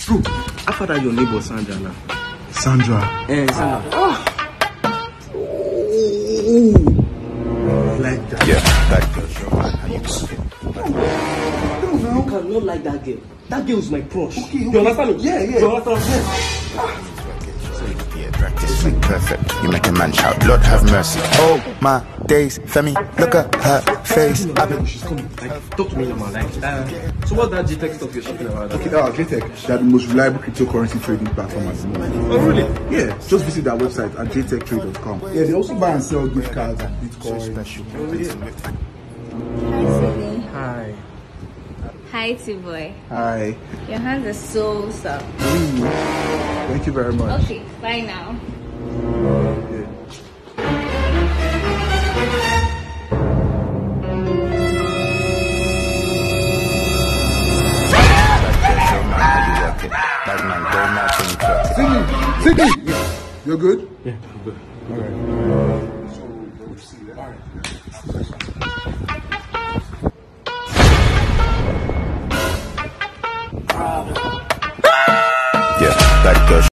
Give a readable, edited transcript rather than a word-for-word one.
Bro, after that, your neighbor Sandra now. Sandra. Sandra. Oh. Like that. Yeah, that girl, show man how you work it. You cannot like that girl. That girl is my crush. Okay, You understand me? Yeah. You understand me? Yeah, practice make perfect. You make a man shout, Lord have mercy. Oh my days, Femi, look at her face. She's coming. Like, talk to me normal. Like, so what's that GTech stuff you're talking about? Okay, JTech, they're the most reliable cryptocurrency trading platform at the moment. Oh, really? Yeah, just visit their website at jtechtrade.com. Yeah, they also buy and sell gift cards and Bitcoin. Hi. Hi, T-Boy. Hi. Your hands are so soft. Thank you very much. Okay, bye now. Sydney! You're good? Yeah, I'm good. Alright. So, we'll see you. Alright. Yeah, that girl.